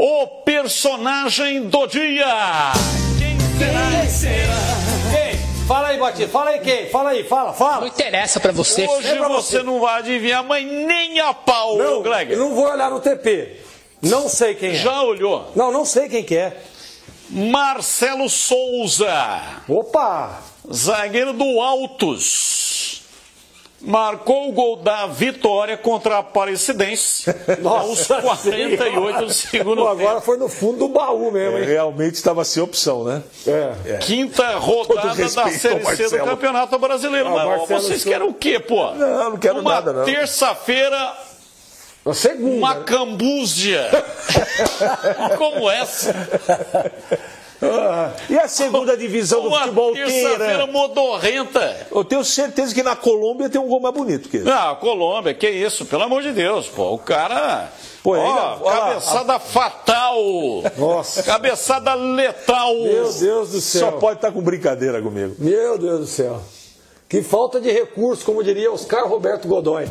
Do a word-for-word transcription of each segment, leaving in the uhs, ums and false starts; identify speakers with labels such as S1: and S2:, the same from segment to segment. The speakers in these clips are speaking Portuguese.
S1: o personagem do dia. Quem será? Quem será?
S2: Quem? Fala aí, Batista. Fala aí quem? Fala aí, fala, fala.
S3: Não interessa pra você.
S1: Hoje
S2: é pra
S1: você,
S2: você
S1: não vai adivinhar, mas nem a pau,
S2: Não,
S1: Gleger.
S2: eu não vou olhar no T P. Não sei quem é.
S1: Já olhou?
S2: Não, não sei quem que é.
S1: Marcelo Souza,
S2: Opa!
S1: zagueiro do Altos, marcou o gol da vitória contra a Aparecidense aos quarenta e oito do segundo
S2: Pô,
S1: tempo.
S2: agora foi no fundo do baú mesmo,
S4: É,
S2: hein?
S4: realmente estava sem opção, né?
S2: É.
S1: Quinta rodada da
S4: respeito ao
S1: Série C do
S4: Marcelo.
S1: Campeonato Brasileiro.
S2: Ah,
S1: Mas
S2: Marcelo
S1: vocês
S2: Souza.
S1: querem o quê, pô?
S4: Não, não quero
S1: Uma
S4: nada, não.
S1: terça-feira,
S2: A segunda.
S1: uma
S2: né?
S1: cambúzia como essa.
S4: Ah, e a segunda divisão do
S1: Uma
S4: futebol
S1: terça-feira
S4: inteira?
S1: modorrenta.
S4: Eu tenho certeza que na Colômbia tem um gol mais bonito que esse.
S1: Ah, Colômbia, que isso, pelo amor de Deus, pô. O cara.
S4: Pô,
S1: Ó,
S4: ainda- olha lá,
S1: cabeçada fatal.
S2: Nossa.
S1: Cabeçada letal.
S2: Meu Deus do céu.
S4: Só pode estar com brincadeira comigo.
S2: Meu Deus do céu. Que falta de recurso, como diria Oscar Roberto Godoy.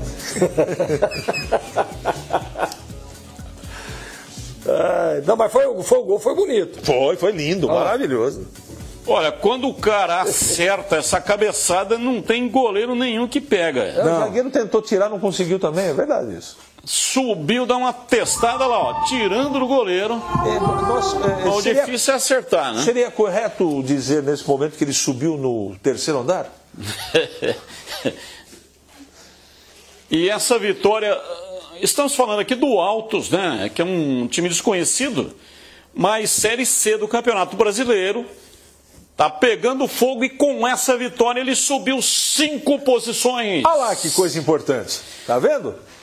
S2: Ai, não, mas foi, foi, o gol foi bonito.
S4: Foi, foi lindo, maravilhoso.
S1: Olha, quando o cara acerta essa cabeçada, não tem goleiro nenhum que pega.
S4: É, o zagueiro tentou tirar, não conseguiu também, é verdade isso.
S1: Subiu, dá uma testada lá, ó, tirando do goleiro.
S4: É, nós, é,
S1: O
S4: seria,
S1: difícil é acertar, né?
S4: seria correto dizer nesse momento que ele subiu no terceiro andar?
S1: E essa vitória, estamos falando aqui do Altos, né? Que é um time desconhecido, mas Série C do Campeonato Brasileiro. Tá pegando fogo e com essa vitória ele subiu cinco posições.
S4: Olha lá que coisa importante. Tá vendo?